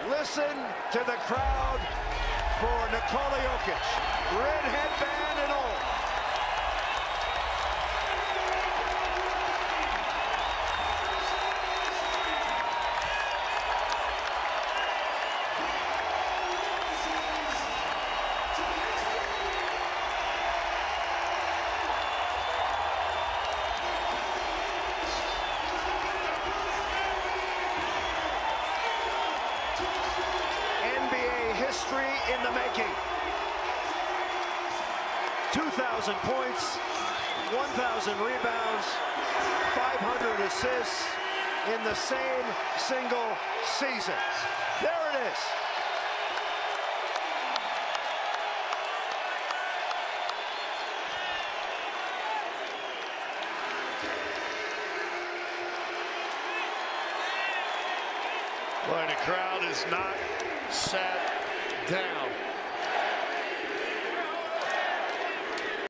Listen to the crowd for Nikola Jokic. Red headband and all. History in the making. 2,000 points, 1,000 rebounds, 500 assists in the same single season. There it is. Boy, the crowd is not sat down.